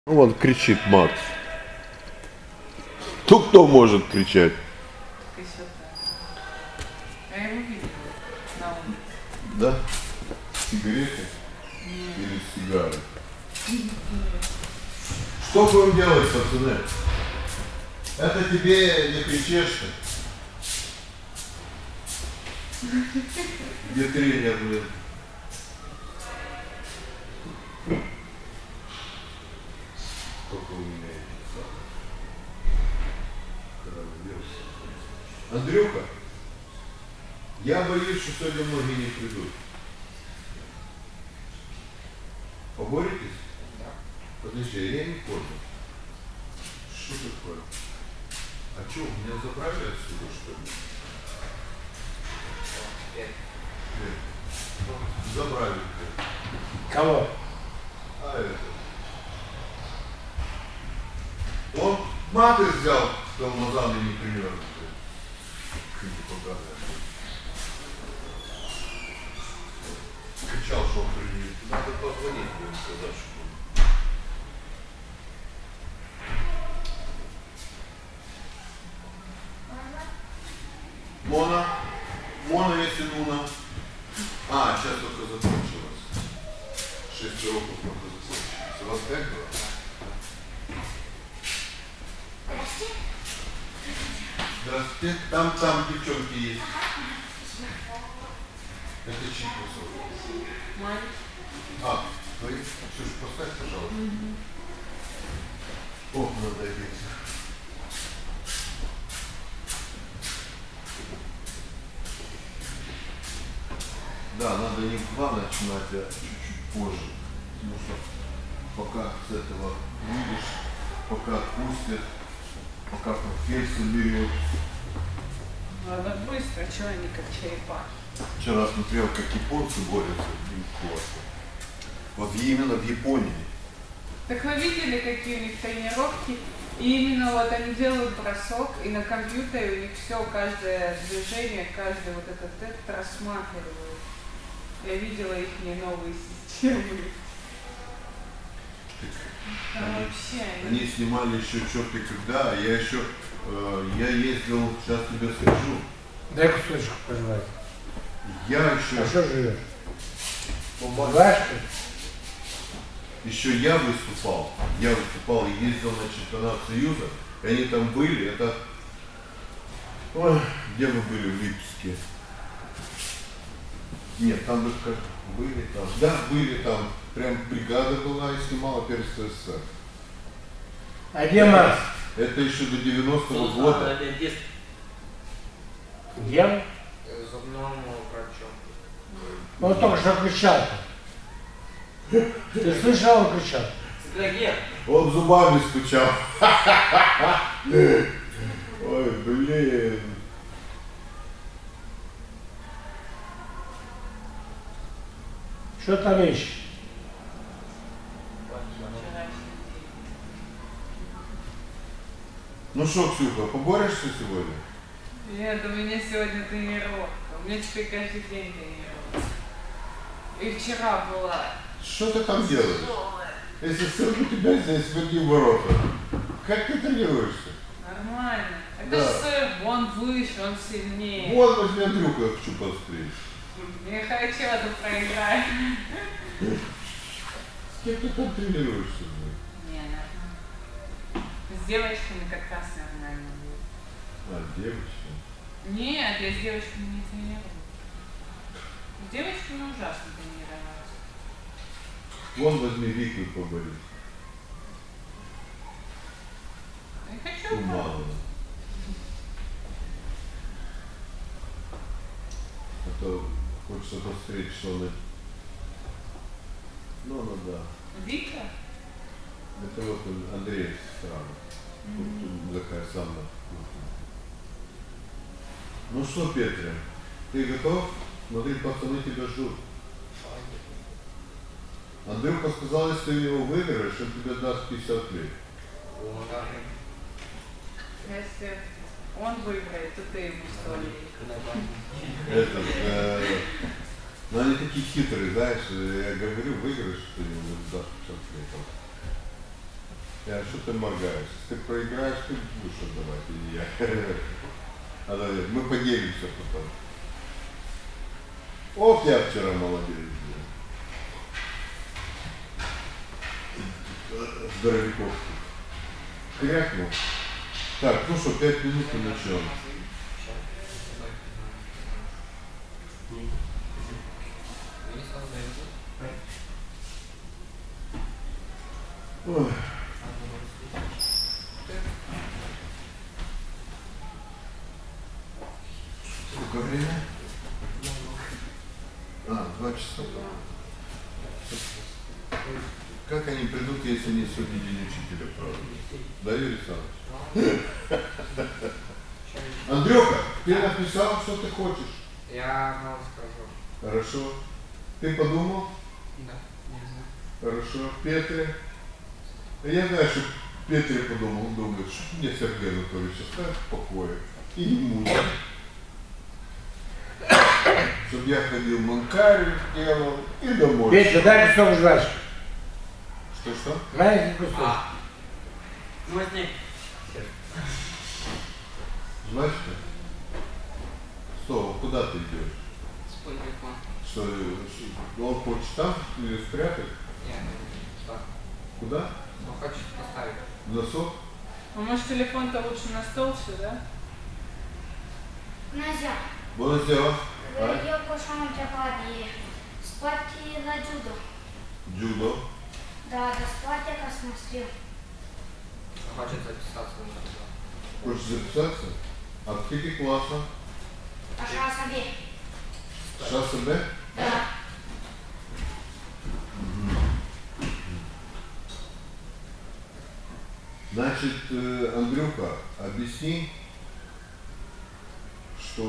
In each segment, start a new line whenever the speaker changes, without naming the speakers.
Вон кричит Макс. Кто может кричать?
Я его видела на улице.
Да? Сигареты? Или сигары? Что будем делать, пацаны? Это тебе не кричишь. Где тренер, блин? Сколько у меня яйца? Андрюха, я боюсь, что сегодня многие не придут. Поборетесь? Да. Подожди, я не понял. Что такое? А что, меня забрали отсюда, что ли? Нет. Забрали.
Кого?
А это. Он маты взял, что Мазаны не пример. Кричал, что он приедет. Надо позвонить, будем сказать, что Мона. Мона, если Нуна. А, сейчас только закончилось. 6 уроков только закончилось. У вас 5 было? Здравствуйте. Там девчонки есть. Это чьи кусок?
Мать.
А, твои? Ксюша, поставь, пожалуйста. О, надо одеться. Да, надо не в 2 начинать, а чуть-чуть позже. Потому что пока с этого выйдешь, пока отпустят, пока портфель соберет.
Надо быстро, чего они как черепахи.
Вчера смотрел, как японцы борются, блин, классно. Вот именно в Японии.
Так вы видели, какие у них тренировки? И именно вот они делают бросок, и на компьютере у них все, каждое движение, каждый вот этот тест рассматривают. Я видела их новые системы.
Они снимали еще черт и когда, а я еще, я ездил, сейчас тебе скажу.
Дай кусочек пожевать.
Я еще...
А что живешь? Бумагашка?
Еще я выступал и ездил на чемпионат Союза, и они там были, это... Ой, где вы были в Липецке? Нет, там вы как были там. Да, были там. Прям бригада была и снимала первенство СССР.
А где Макс?
Это еще до 90-го года.
Где он?
Зубному врачу.
Он только что кричал. Ты слышал, он кричал?
Он зубами стучал. Ой, блин.
Что там ищешь?
Ну что, Ксюха, поборешься сегодня?
Нет, у меня сегодня тренировка. У меня теперь каждый день тренировка. И вчера была.
Что ты там делаешь? Если ссылку тебя здесь, вводи в ворота. Как ты тренируешься?
Нормально. Это
Да.
же он выше, он сильнее.
Вот возьми Андрюха, я хочу посмотреть.
Не хочу это проиграть.
С кем ты там тренируешься?
Не, нормально. С девочками как раз нормально будет.
А, девочка.
Нет, я с девочками не тренирую. С девочками ужасно тренировалась.
Вон возьми Вику и поборись.
Я хочу.
Ну, мало. А то хочется посмотреть, что она... Ну, она да.
Вика?
Это вот Андрей сестра. Вот такая самая. Ну что, Петя, ты готов? Смотри, пацаны тебя ждут. Андрюха сказал, если ты его выиграешь, он тебе даст 50 лет.
Если он выиграет, то ты ему 100 лет.
Ну они такие хитрые, знаешь, я говорю, выиграешь, что-нибудь даст 50 лет. А что ты моргаешь? Если ты проиграешь, ты будешь отдавать, или я. А давай, мы поделимся потом. Вот я вчера молодец был. Здоровяков. Крякнул. Так, ну что, 5 минут и начнем. Ой. Сколько время? 2 часа. Как они придут, если не сегодня день учителя празднуют? Да, Юрий Александрович? Андрюха, ты написал, что ты хочешь?
Я вам скажу.
Хорошо. Ты подумал?
Да, не знаю.
Хорошо. Петре? Я знаю, что Петре подумал, он думает, что мне Сергей Анатольевич оставит в покое и не мучить. Чтобы я ходил в Манкарию, делал и домой.
Петя, дай кусок жвачки.
Что?
Маленький кусок.
Возьми.
Жвачка? Что, куда ты идешь?
Телефон.
Что, он хочет там или спрятать?
Нет, что?
Куда?
Он хочет поставить.
В носок?
А может телефон-то лучше на стол сюда?
Назя,
Buonasera.
eu coșam întrebat de spate la judo.
Judo.
Da, de spate ca să mă scriu.
Он хочет записаться на это.
Хочешь записаться? А в каких классах?
Așa să fie.
6Б?
Da.
Значит, Андрюха, объясни, что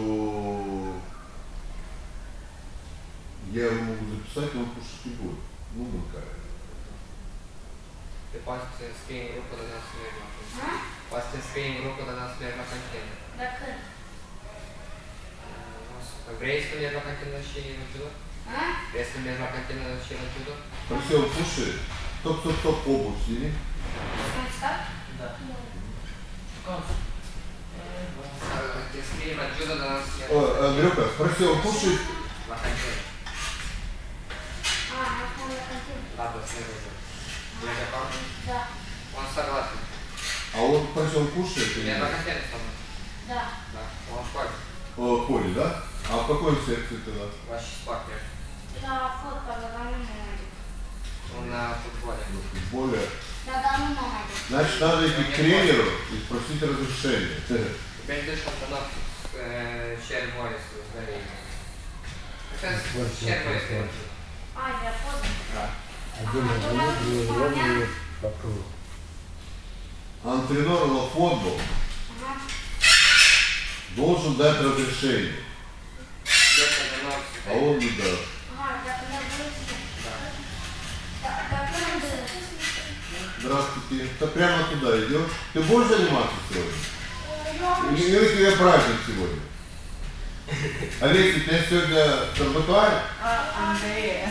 я его могу записать, но он кушать не будет. Ну, Манкария.
Ты поți scrie în grupul de dați merg la
Ha?
Poți să scrie în grupul de dați merg la cantină.
Da când?
Vrei să mergi la cantină și la judo?
Ha?
Vrei să mergi la cantină și la judo?
Спросил, слушай, стоп, обувь сними.
Să-mi scap?
Da. Te scrie la judo de dați merg.
Андрюха, спросил, кушай.
La cantină.
A, acum la cantină.
Da, da, să mergi. Ești de acord?
Da.
Он согласен.
А он спросил, кушает или
Я
нет?
на cantină со mной.
Da.
Да. Он ходит.
Ходит, да? А в какой секции тогда?
Ваш партнер.
La fotbal, dar nu mă mai duc.
Он на футболе.
В футболе.
Da, dar nu mă mai duc.
Значит, надо идти к тренеру и спросить разрешение.
Придешь антонов cer voie să vei. Cer voie să vei.
A, de poză.
Один на другой по кругу.
Антrenor la футбол
Aha.
должен дать разрешение,
Дешь антонов
а он не даст.
Aha, dacă ne văzut.
Да.
Dacă nu
Здравствуйте. Ты прямо туда идешь? Ты будешь заниматься сегодня?
eu
Или у тебя праздник сегодня? Олеся, у тебя сегодня торбатуарь?
Андрея.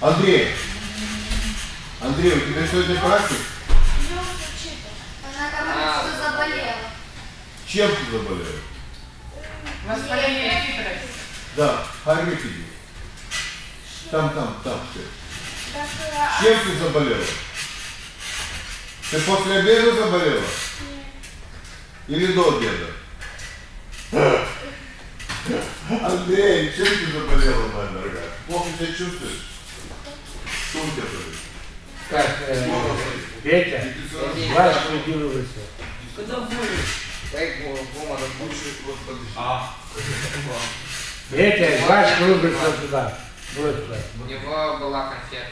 Андрей, у тебя сегодня праздник?
Она ко мне что заболела.
Чем ты заболел?
Воспаление хитрости.
Да, Харик иди. Там, все.
Dacă
Чем ты заболела? Ты после обеда заболела? Или до обеда? Андрей, чем ты заболела, моя дорогая? Плохо себя чувствуешь? Что у тебя болит?
Как, Петя, жвачку иди выбросил.
Дай гума до кучи.
Петя, жвачку выбросил туда. Брось туда.
У него была конфета.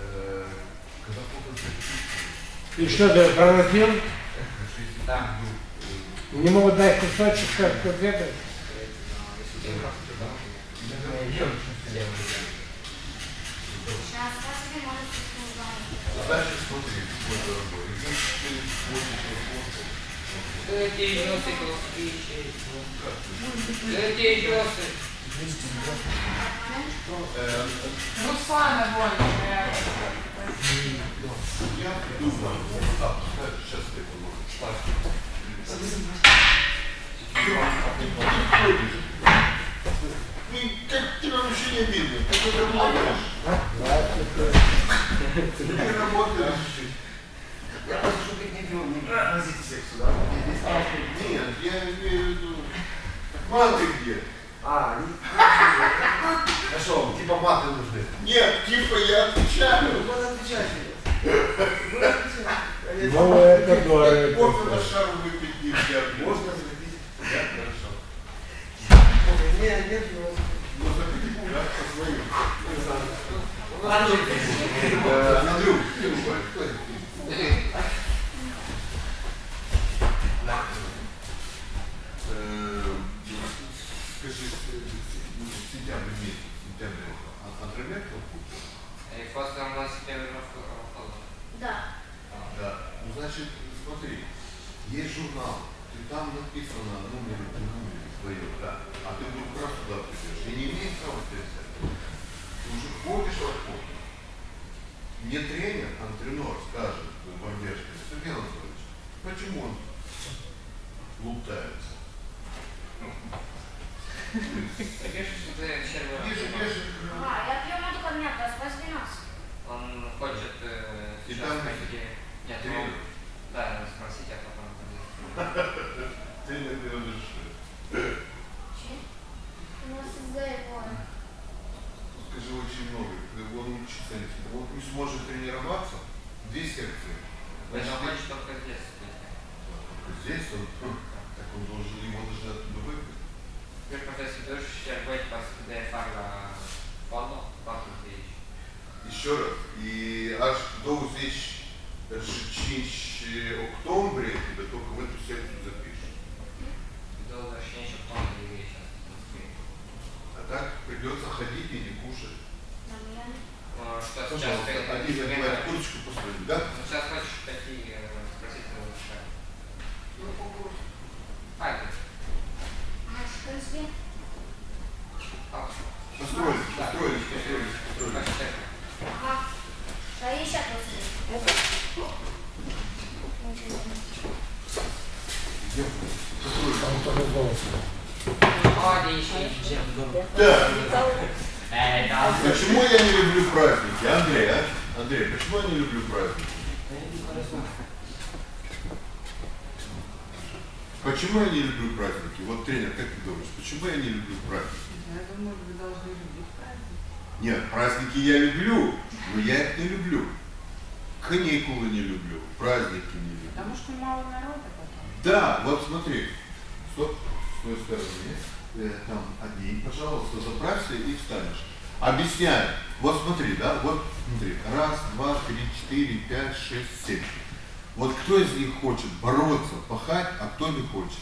И что, ты проглотил?
Да.
Не могут дать кусочек, как конфеты?
Сейчас посмотрим, может быть,
Дальше смотри, мой дорогой.
Эти носы колоские. Эти носы.
Руслана вон.
Я думаю, вот так,
Носите всех сюда.
Нет, я имею в виду. Маты где?
Хорошо, типа маты нужны.
Нет, типа я отвечаю.
Вы отвечаете.
Ну, это
Кофе
дорого.
на шар выпить нельзя.
Можно заходить?
Да, хорошо.
Нет,
Ну, заходите, да, со своим. Андрюх, кто это? Скажи, сентябрь месяц, сентябрь, Андромед купил?
После английского языка.
Да.
Да. Ну, значит, смотри, есть журнал, ты там написано номер свое, да, а ты вдруг раз туда придешь, и не имеешь права тебя взять. Ты уже ходишь в охоту. Мне тренер, антrenor скажет, бомбежка, Сергей Анатольевич, почему он лутается?
Ага, я пью воду ко мне, проспать 12.
Он хочет
И
сейчас
там
пойти. Нет, ну,
тренер.
да, спросите, а потом пойдет.
Тренер не разрешит.
У нас из-за его.
Скажи, очень много. Он учится, он не сможет тренироваться. 2 секции.
Это
Значит,
хочет только здесь.
здесь он, так он должен, его должны оттуда выпить.
Już profesor Dusz, jak będzie pas kiedy farla wolno, bardzo gdzieś.
Еще раз. И аж до здесь 5 октября тебя только в эту секцию запишут.
Do zacznięcia planu gdzieś.
А так придется ходить и не кушать.
Нормально.
Что сейчас
Пожалуйста, один занимает курочку посмотрим, да?
Сейчас хочешь пойти спросить его лучше.
Ну, попробуй.
Пойди.
А в принципе,
Построились.
ага. Да и сейчас просто.
Идем.
Там кто-то голос.
Так, почему я не люблю праздники? Андрей, а? Андрей, почему я не люблю праздники? Почему я не люблю праздники? Вот тренер, как ты думаешь, почему я не люблю праздники?
Я думаю, вы должны любить праздник.
Нет, праздники я люблю, но я их не люблю. Каникулы не люблю, праздники не люблю.
Потому что мало народа потом.
Да, вот смотри. Стоп, с той стороны. Там одни, пожалуйста, заправься и встанешь. Объясняю. Вот смотри, да, вот смотри. 1, 2, 3, 4, 5, 6, 7. Вот кто из них хочет бороться, пахать, а кто не хочет?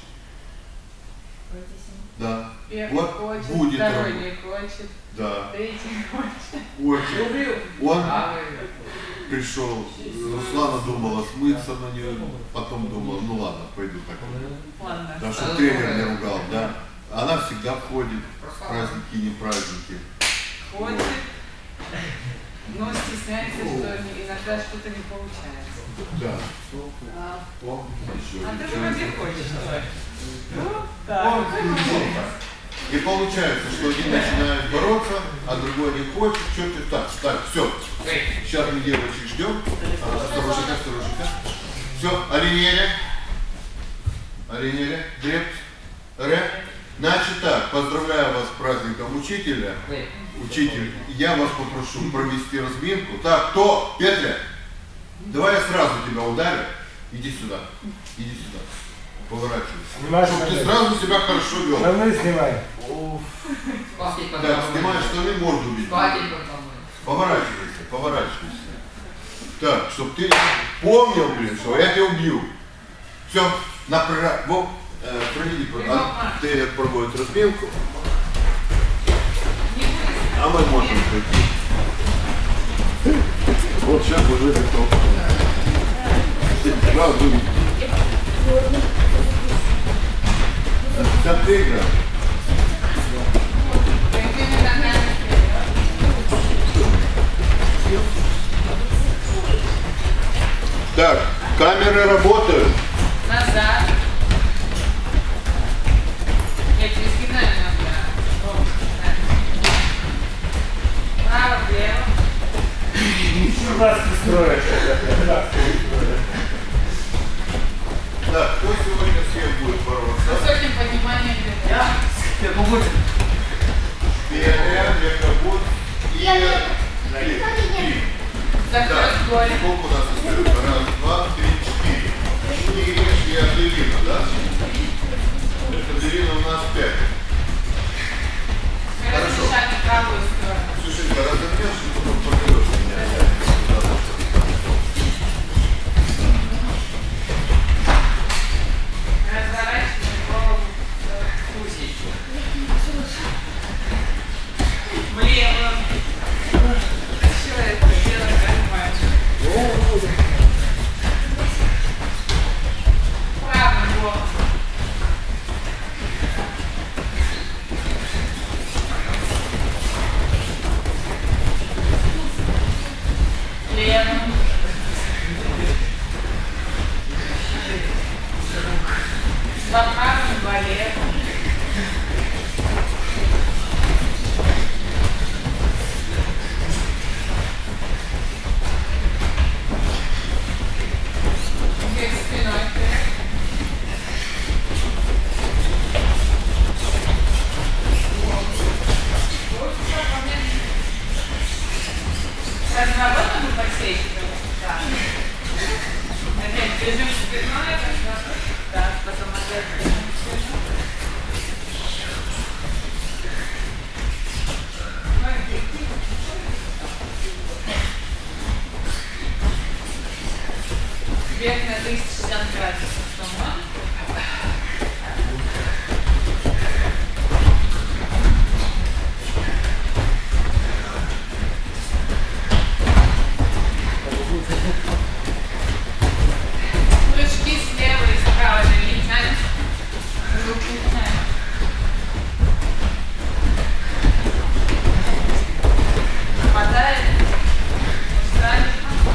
Да.
Первый
Вот
хочет,
будет
второй
работа.
не хочет,
Да.
третий не хочет.
Очень. Он пришел, Руслана думала смыться на нее, потом думала, ну ладно, пойду так.
Ладно.
Да, что тренер не ругал, да. Она всегда входит, праздники, не праздники.
Хочет, но стесняется, что иногда что-то не получается.
Да.
А
Еще.
ты вроде хочешь. Ну, так.
И получается, что один начинает бороться, а другой не хочет. Что ты так, все. Сейчас мы девочек ждем. Осторожненько. Все, оленели, дрепт, ре. Значит так, поздравляю вас с праздником учителя. Учитель, я вас попрошу провести разминку. Так, кто? Петля? Давай я сразу тебя ударю. Иди сюда. Поворачивайся.
Внимательно.
Чтобы ты сразу себя хорошо вел.
Штаны снимай.
Так, снимай штаны, морду бить. Поворачивайся. Так, чтобы ты помнил, что я тебя убью. Все, направо. Проведи, ты проводишь разминку. А мы можем пойти. Вот сейчас уже готов. Сразу. Вся ты игра. Так, камеры работают.
Назад. Я через кидаю иногда. Право, влево.
Нас не строишь. побудь.
Пелия, мегабот и три.
Закрой горе.
Сколько у нас остается? Раз, два, три, четыре. Четыре и Аделина, да? Аделина у нас 5. Хорошо.
Шаг в правую сторону.
Слушай, разомнешь и потом позовешь меня.
Разворачивай голову в кузичку. Влево. Все это дело понимаешь. Правым боком. Левым. Два правым, два левым. Теперь спиной вперед. Разворотом и подсечиваем. Да. Опять бежим спиной, разворот. Так, потом опять бежим спиной. Вверх на 360 градусов. По-моему. Прыжки слева и справа замечаем. Выпускаем. Хватает. Встали.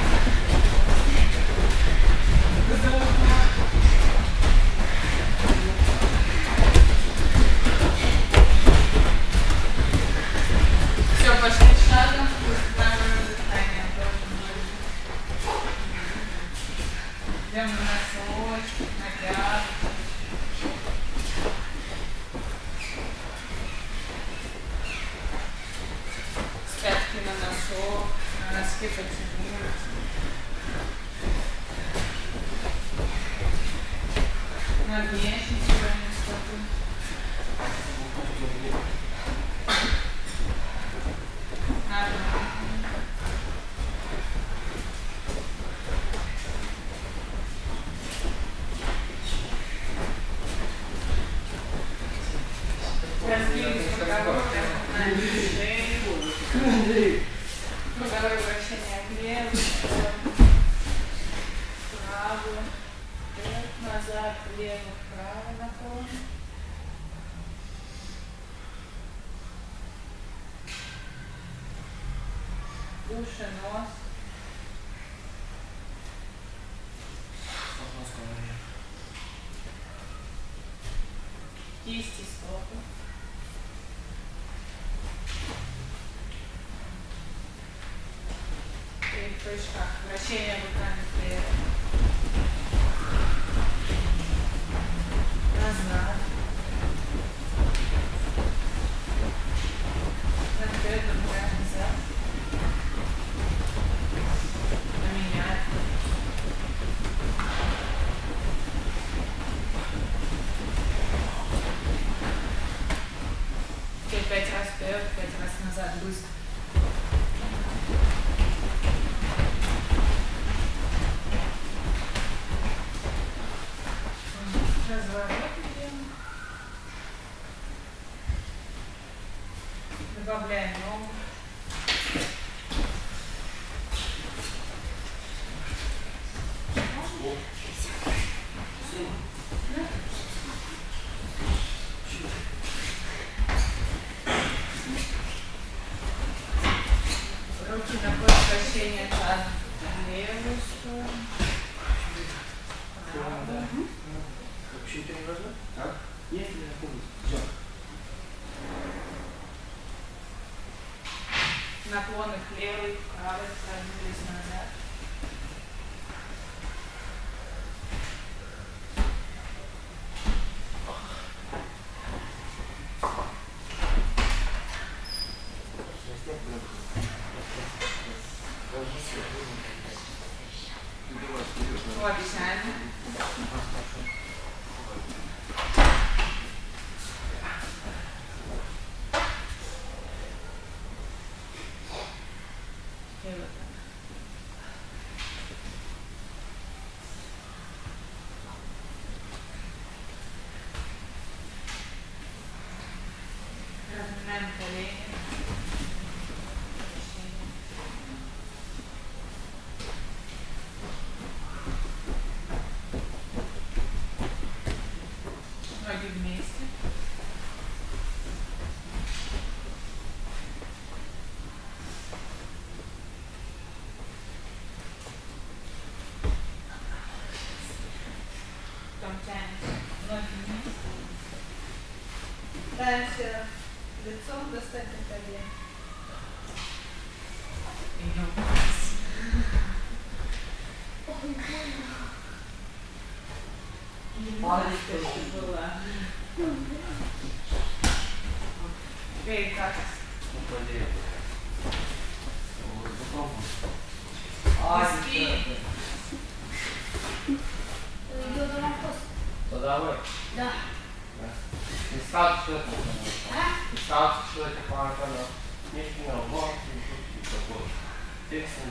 Все, пошли шагом. Дыхание должен быть. Идем на носочек, на пятку. С пятки на носок, на носки потянулись. На внешний сегодня стопы. На внутренний. Разделись боковой, разгибаем шею. Боковое вращение влево, вправо, вперед, назад, влево, вправо наклон. Уши, нос. Кисти, стопы. И в прыжках. Вращение руками вперед. Назад. Вперед, ногами назад. Поменять. Теперь 5 раз вперед, 5 раз назад. Быстро. Разворот идем. Добавляем ногу. Руки находят вращение таза в левую сторону. Правую.
Вообще это не важно? А? Если я помню. Все.
Наклоны к левой, к правой, продвинулись назад. Тянем. И вот так. Разминаем колени. Ноги вместе. Потом тянемся. Ноги вместе. Пытаемся лицом достать до колен. Идем. Была. Теперь как? Виски.
Идет вопрос.
То давай.
Да.
Искал что-то.
А?
Искал что-то по-английски. Не понял, вот, такой. Текст.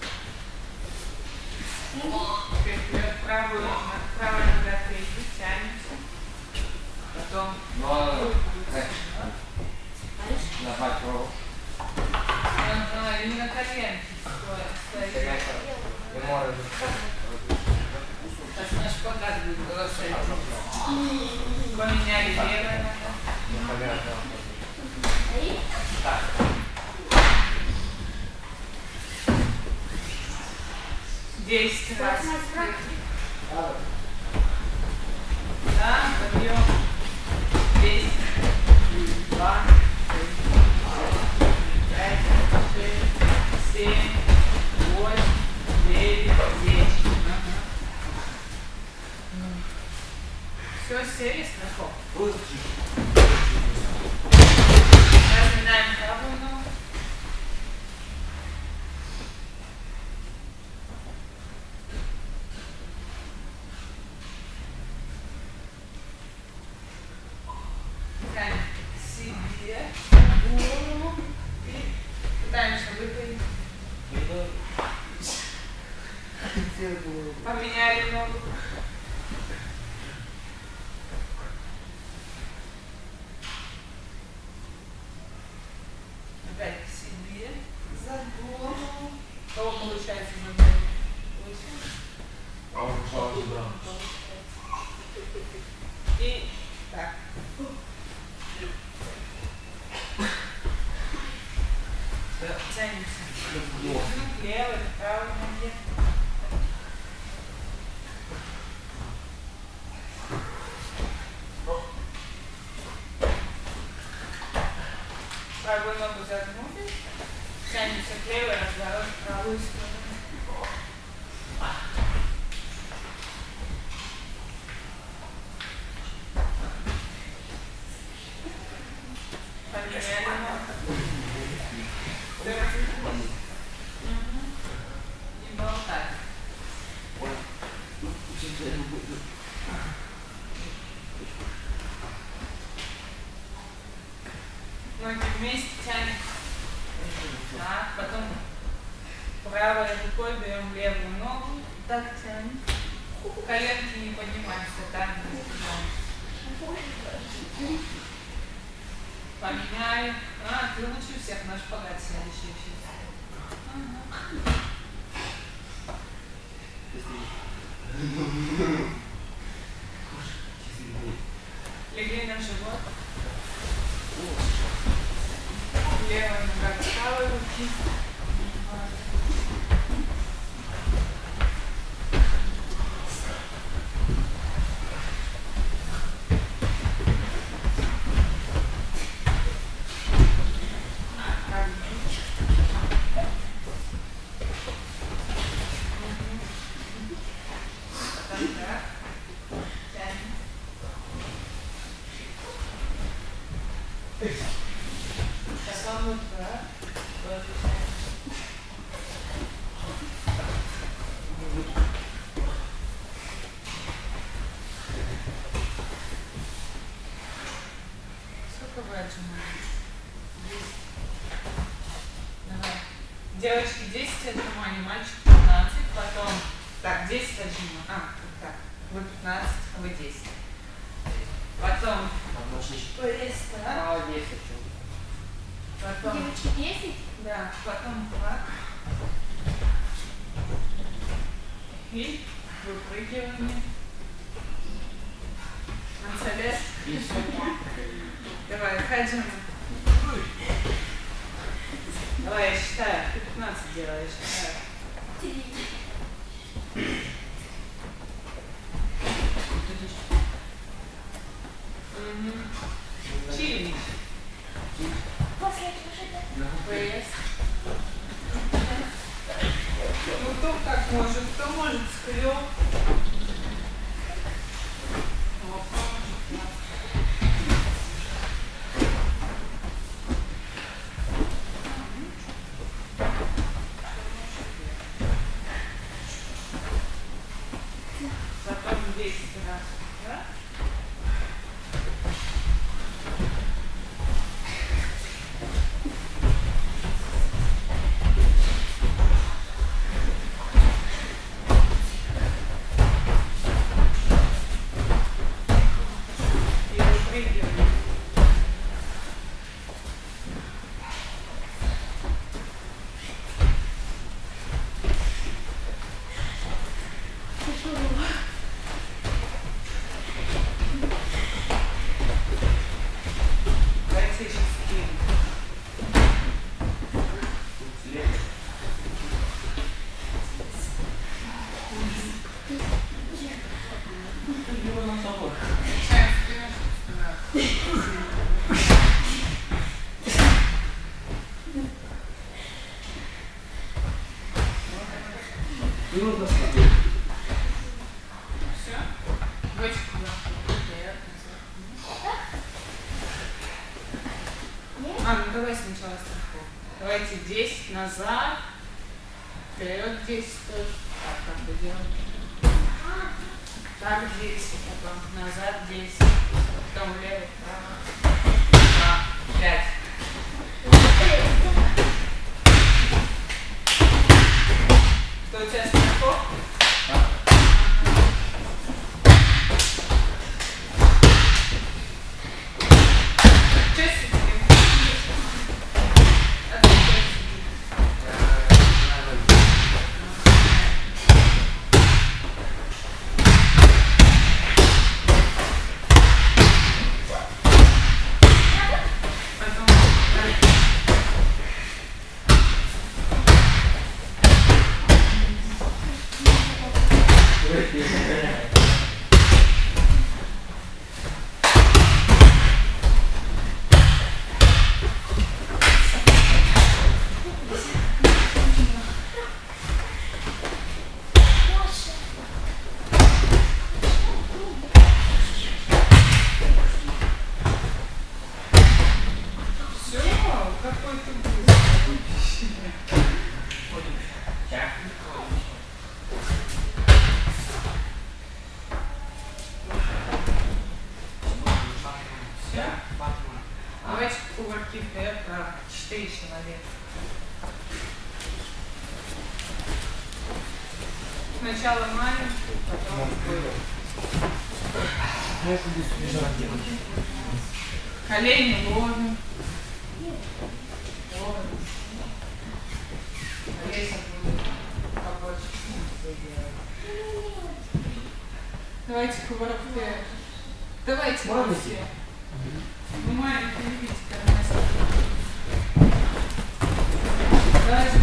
Теперь вперед, правая нога впереди, тянемся. Потом
Давай, пробуй.
именно коленки стоит.
Не можешь.
Сейчас наш шпагат будет голосовать. Поменяли левая нога.
Непонятно.
Так.
10 раз.
Да.
Да, подъем. 10, 2, 5, 6, 7, 8, 9, 10. Все, сели сверху. Разминаем правую ногу. Тянем себе голову и пытаемся выпрямить. Поменяли ногу. Опять к себе за голову. У кого получается за голову? Получается? И так. Тянемся. К левой, к правой ноге. Правую ногу загнули. Тянемся к левой, разворот в правую сторону. Поменяли ногу. Не болтай. Ноги вместе тянем. Так, потом правой рукой берем левую ногу. Так тянем. Коленки не поднимаемся, так не поднимаемся. Поменяем. Ты лучше всех на шпагат следующий сейчас. Легли на живот. Левая нога к правой руки. Девочки 10 отжиманий, мальчик 15, потом, так, 10 отжиманий, так, вы 15, вы 10. Потом, пресс, да?
10.
Потом,
Девочки 10?
да, потом так. И выпрыгивание. Ансалет. Давай, Хаджима. Давай, я считаю. Ты 15 делаешь, считаю.
3.
Челлендж.
После этого же
Пресс. Ну, кто как может, кто может скрёп. Потом 10 раз, да? И выпрыгивание. Давайте еще скинем. Включаем спину. Все? Бочку ну давай сначала страховку. Давайте 10 назад. Вперед 10 тоже. Так, как бы делать. Так 10, потом назад 10. Потом влево, вправо. 5. Что у тебя страховка? Что сидим? Все, какой ты быстрый. Все? Давайте кувырки вперед, правда. 4 человека. Сначала маленький, потом колени ловим. Олеся будет побольше делать. Давайте кувырок вперед. Давайте все. Ну, маленький, видите, как у нас. Давайте